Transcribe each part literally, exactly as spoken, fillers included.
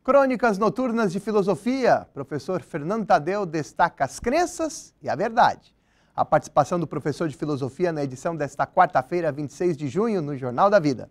Crônicas Noturnas de Filosofia, professor Fernando Tadeu destaca as crenças e a verdade. A participação do professor de filosofia na edição desta quarta-feira, vinte e seis de junho, no Jornal da Vida.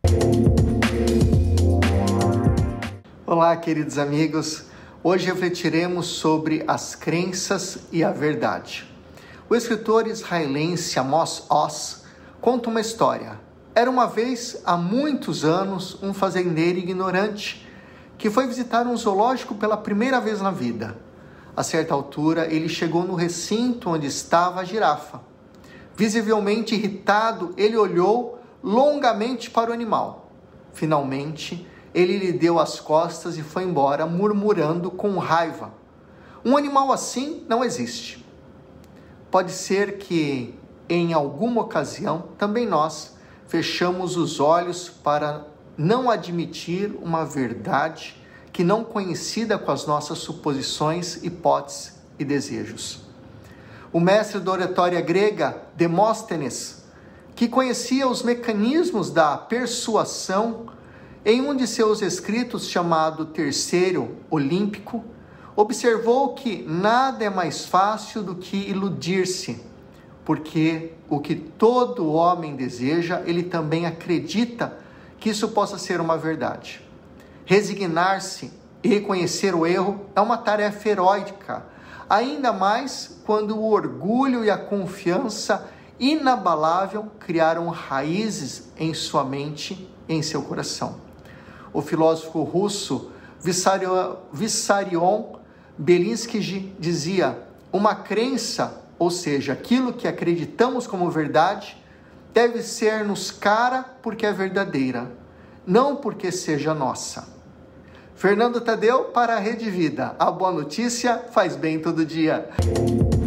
Olá, queridos amigos. Hoje refletiremos sobre as crenças e a verdade. O escritor israelense Amos Oz conta uma história. Era uma vez, há muitos anos, um fazendeiro ignorante que foi visitar um zoológico pela primeira vez na vida. A certa altura, ele chegou no recinto onde estava a girafa. Visivelmente irritado, ele olhou longamente para o animal. Finalmente, ele lhe deu as costas e foi embora, murmurando com raiva. Um animal assim não existe. Pode ser que, em alguma ocasião, também nós fechamos os olhos para não admitir uma verdade que não conhecida com as nossas suposições, hipóteses e desejos. O mestre da oratória grega, Demóstenes, que conhecia os mecanismos da persuasão, em um de seus escritos chamado Terceiro Olímpico, observou que nada é mais fácil do que iludir-se, porque o que todo homem deseja, ele também acredita que isso possa ser uma verdade. Resignar-se e reconhecer o erro é uma tarefa heróica, ainda mais quando o orgulho e a confiança inabalável criaram raízes em sua mente e em seu coração. O filósofo russo Vissarion Belinsky dizia: uma crença, ou seja, aquilo que acreditamos como verdade, deve ser-nos cara porque é verdadeira, não porque seja nossa. Fernando Tadeu para a Rede Vida. A boa notícia faz bem todo dia.